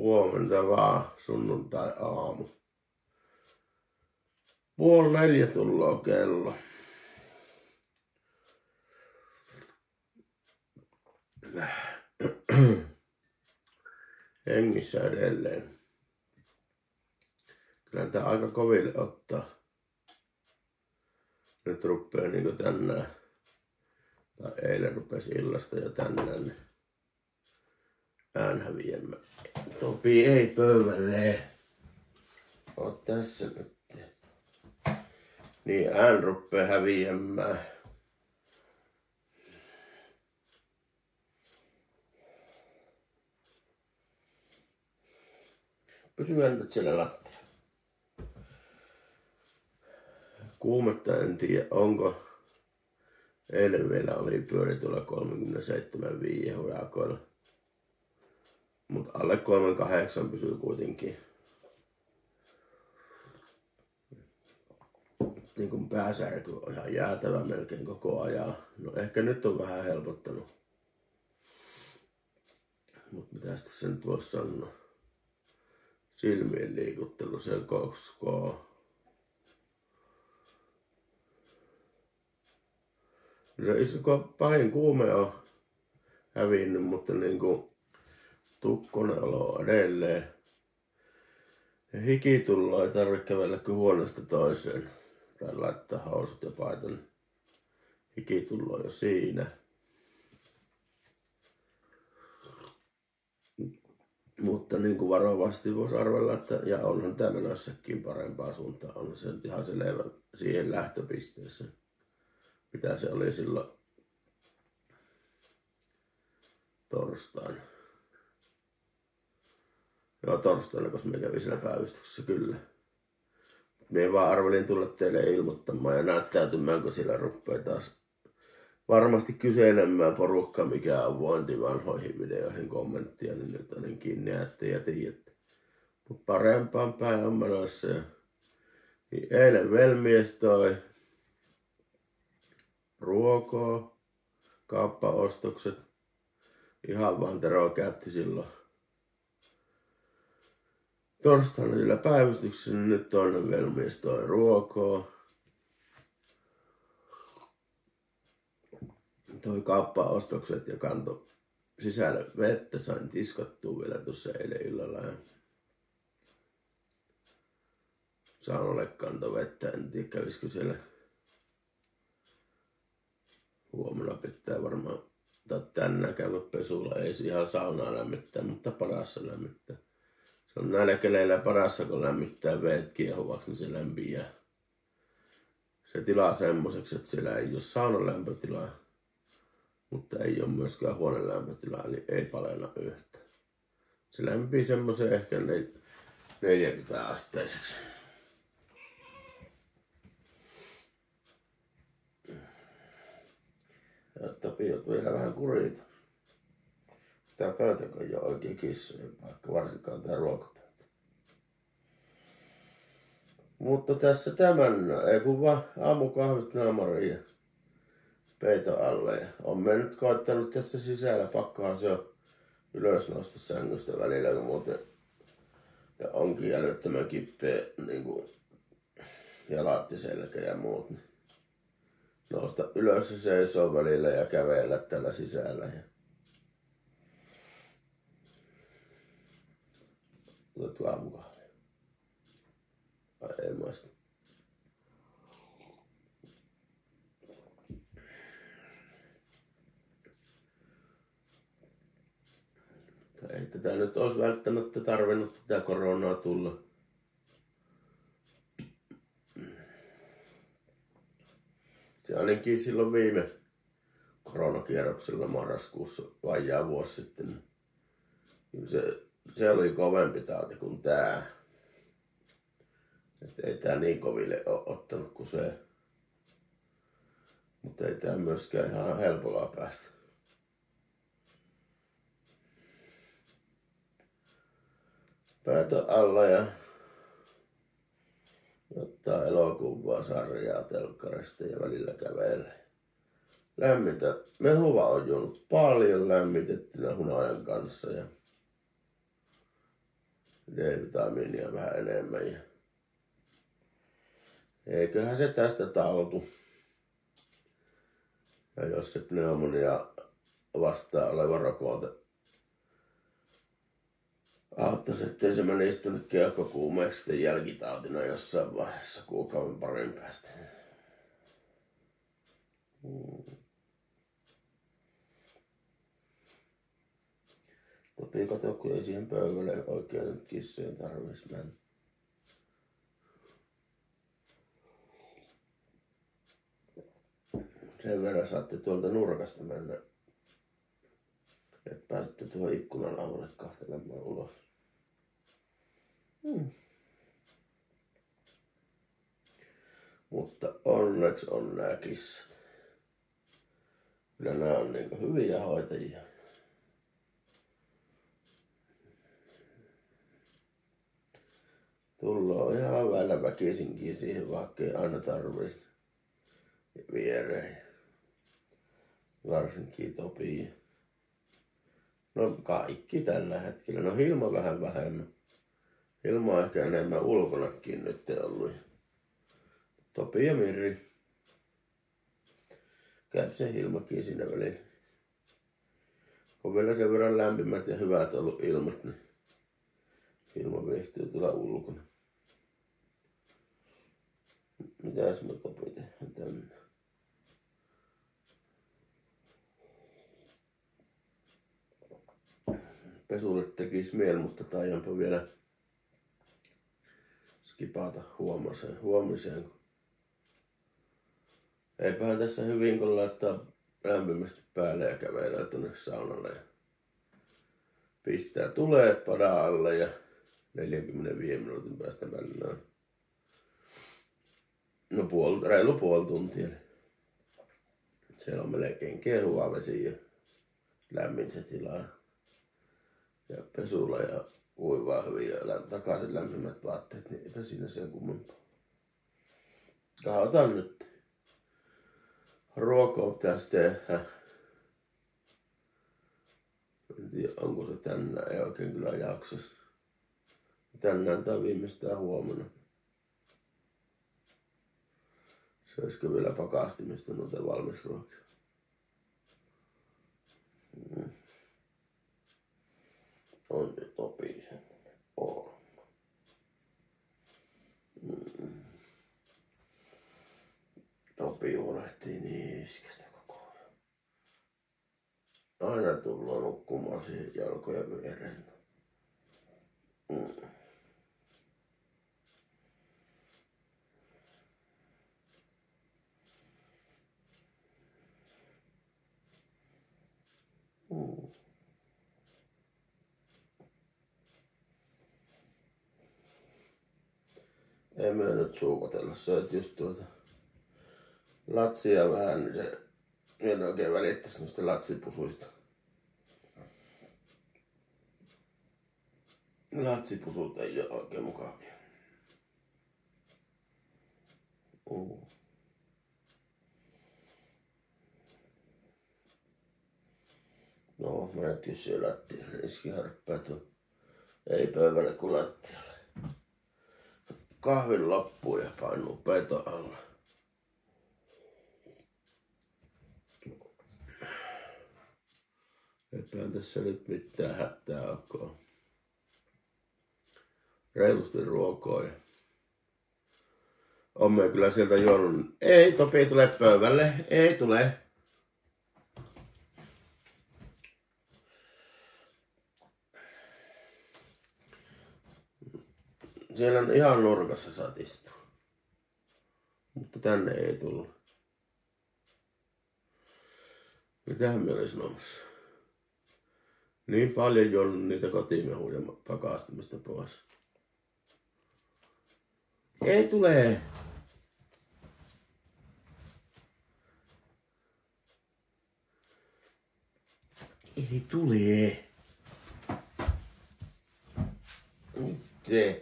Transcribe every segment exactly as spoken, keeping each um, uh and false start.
Huomenta vaan, sunnuntai-aamu. Puoli neljä tulloo kello. Hengissä edelleen. Kyllä tää aika koville ottaa. Nyt ruppee niinku tänään, tai eilen rupesi illasta jo tänään, niin ään häviämään. Topi ei pöydälle. Oot tässä nyt. Niin ään ruppee häviämään. Pysyhän nyt siellä lattialla. Kuumetta en tiedä onko. Eilen vielä oli pyöri tuolla kolmekymmentäseitsemän pilkku viisi hurakoilla. Mut alle kolmekymmentäkahdeksan pysyy kuitenkin. Niin kuin pääsärky on ihan jäätävä melkein koko ajan. No ehkä nyt on vähän helpottanut. Mut mitä tässä nyt voisi sanoa? Silmien liikuttelu se koskoo. Se pahin kuume on hävinnyt, mutta niinku tukkonen olo on edelleen. Ja hiki tullaan, ei tarvitse kävellä kuin huoneesta toiseen. Tai laittaa housut ja paitan. Hiki tullaan jo siinä. Mutta niin kuin varovasti voisi arvella, että ja onhan tämä menossakin parempaa suuntaan. On se ihan selvä siihen lähtöpisteessä. Mitä se oli silloin torstaina. Joo, torstaina, koska me kävin siellä päivystyksessä kyllä. Minä vaan arvelin tulla teille ilmoittamaan ja näyttäytymään, kun siellä rupeaa taas varmasti kyselemään porukka, mikä on vointi vanhoihin videoihin kommenttia, niin nyt ainakin näette ja tiedätte. Mutta parempaan päin on menossa. Niin eilen velmies toi ruokaa, kauppaostokset. Ihan vaan Tero käytti silloin torstaina sillä päivystyksessä, niin nyt toinen velmies toi ruokaa. Toi kauppaostokset ja kanto sisälle vettä, sain tiskattua vielä tuossa eilen illalla. Ja saunalle kanto vettä, en tiedä kävisikö siellä. Huomenna pitää varmaan, tai tänään käydä pesulla, ei ihan saunaa lämmittää, mutta padassa lämmittää. Se on näillä keleillä padassa, kun lämmittää veet kiehuvaksi, niin se lämpiää. Se tilaa semmoiseksi, että siellä ei ole saunan lämpötilaa, mutta ei ole myöskään huoneen lämpötilaa, eli ei palella yhtään. Se lämpii semmoisen ehkä neljäkymmentä asteiseksi. Jotta piot vielä vähän kurita. Tää pöytäkö ei ole oikein kissojen paikka, varsinkaan tää ruokapöytä. Mutta tässä tämän, ei kun vaan aamukahvit naamariin ja peiton alle. Ja on mennyt koittanut tässä sisällä, pakkohan se on ylös nousta sängystä välillä, kun muuten ja onkin älyttömän kippeä niinku jalat ja selkä ja muut. Niin nousta ylös ja seisoo välillä ja kävellä täällä sisällä. Ja otettu aamukahvia. Ai ei maista. Ei tätä nyt olisi välttämättä tarvinnut tätä koronaa tulla. Se ainakin silloin viime koronakierroksella marraskuussa vajaa vuosi sitten. Niin se, se oli kovempi tauti kuin tää. Että ei tää niin koville ole ottanut kuin se. Mutta ei tää myöskään ihan helpolla päästä. Päätön alla ja ottaa elokuvaa sarjaa telkkarista ja välillä kävelee. Lämmintä. Mehuva on juonut paljon lämmitettynä hunajan kanssa ja D-vitamiinia vähän enemmän. Ja eiköhän se tästä taltu. Ja jos se pneumonia vastaan oleva rokote auttaisi, ettei se menisi tuonne keuhkokuumeeksi sitten jälkitautina jossain vaiheessa kuukauden parin päästä. Hmm. Topi kato, kun ei siihen pöydälle oikein nyt kissojen tarvitsisi mennä. Sen verran saatte tuolta nurkasta mennä, että pääsette tuohon ikkunan avulle kahtelemaan ulos. Hmm. Mutta onneksi on nämä kissat. Kyllä nämä on niin hyviä hoitajia. Tullaan ihan väillä väkisinkin siihen, vaikka ei aina tarvitsisi viereen. Varsinkin Topi. No kaikki tällä hetkellä. No Hilma vähän vähemmän. Hilma on ehkä enemmän ulkonakin nyt ollut. Topi ja Mirri. Käy se Hilmakin siinä väliin. On vielä sen verran lämpimät ja hyvät ollut ilmat, niin Hilma viihtyy tulla ulkona. Mitäs me Topi tehdään tänne? Pesulle tekisi mieli, mutta taidanpa vielä skipata huomiseen. huomiseen. Eipähän tässä hyvin, kun laittaa lämpimästi päälle ja kävelee tuonne saunalle. Ja pistää tuleet padan alle ja neljänkymmenenviiden minuutin päästä välillä on. No puoli, reilu puoli tuntia. Siellä on melkein kiehuvaa vesi ja lämmin se tila. Ja pesulla ja uivaa hyvin ja takaisin lämpimät vaatteet, niin eipä siinä sen kummempaa. Katsotaan nyt. Ruokaa pitäisi tehdä. En tiedä, onko se tänään, ei oikein kyllä jaksas. Tänään tai viimeistään huomenna. Söisikö vielä pakastimista noita valmisruokia? Mm. On se Topi semmonen. On. Mm. Topi huolehtii niiskästä koko ajan. Aina tullaan nukkumaan siihen jalkoja viereen. Mm. Mm. Ei myö nyt suukotella, se on just tuota latsia vähän, niin se en oikein välittäisi noista latsipusuista. Latsipusut ei ole oikein mukavia. Mm. No, mä näkyy siellä lattialla, iskiharppaat on. Ei pöydälle kuin lattialle. Kahvin loppuu ja painuu peiton alla. Eipä tässä nyt mitään hätää alkaa. Reilusti ruokoa. On me kyllä sieltä juonut. Ei Topi tule pöydälle, ei tule. Siellä on ihan nurkassa saat istua. Mutta tänne ei tullut. Mitähän me olisi nomassa? Niin paljon juonut niitä kotimehuja pakastimista pois. Ei tule. Ei tule. Miten?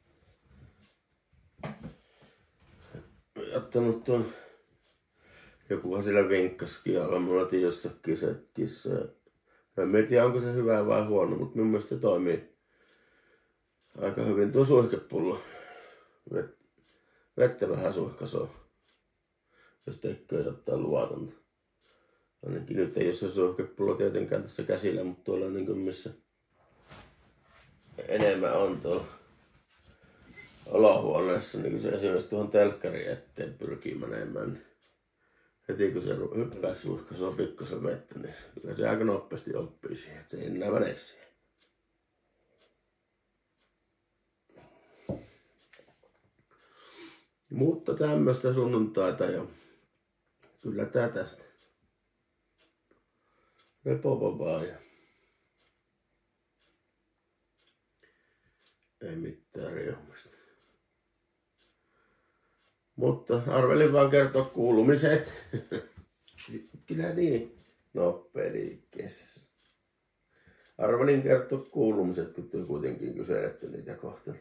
Ottanut tuon, jokuhan siellä vinkkasikin alla, mulla otin jossakin se kissa. En tiedä onko se hyvä vai huono, mutta minun mielestä se toimii aika hyvin tuo suihkepullo. Vet, vettä vähän suihkasoo, jos tekee jotain luotonta. Ainakin nyt ei ole se suihkepullo tietenkään tässä käsillä, mutta tuolla niin kuin missä enemmän on tuolla olohuoneessa, niin kun se esimerkiksi tuohon telkkarin eteen pyrkii menemään, niin heti kun se hyppää suihkasoo pikkusen vettä, niin kyllä se aika nopeasti oppii siihen, että se ei enää mene siihen. Mutta tämmöistä sunnuntaita ja kyllä tää tästä. Repopa vaan ja ei mitään riehumista. Mutta arvelin vaan kertoa kuulumiset. Kyllä niin nopea liikkeessä. Arvelin kertoa kuulumiset, kun te kuitenkin kyselette niitä kohta.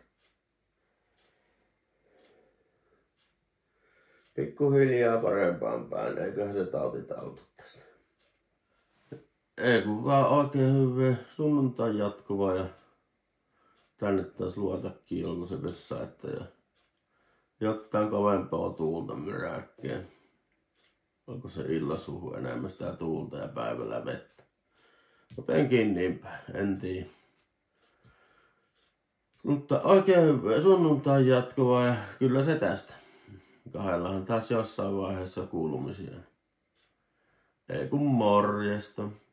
Pikkuhiljaa parempaan päin, eiköhän se tauti taltu tästä. Ei kun vaan oikein hyvää sunnuntai jatkuvaa ja tänne taas luotakin olko se vessa, että ja jotain kovempaa tuulta myräkkeen. Onko se illasuhu enemmän sitä tuulta ja päivällä vettä. Mutta enkin niinpä, en tiedä. Mutta oikein hyvää sunnuntai jatkuvaa ja kyllä se tästä. Kahdellahan taas jossain vaiheessa kuulumisia. Ei kun morjesta.